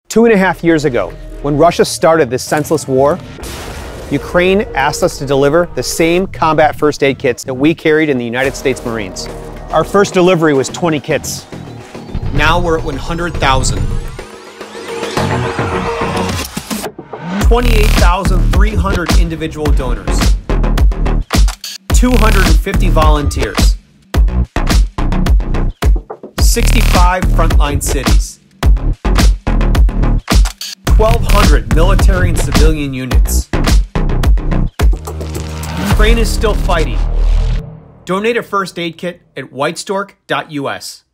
2.5 years ago, when Russia started this senseless war, Ukraine asked us to deliver the same combat first aid kits that we carried in the United States Marines. Our first delivery was 20 kits. Now we're at 100,000. 28,300 individual donors. 250 volunteers. 65 frontline cities. 1,200 military and civilian units. Ukraine is still fighting. Donate a first aid kit at whitestork.us.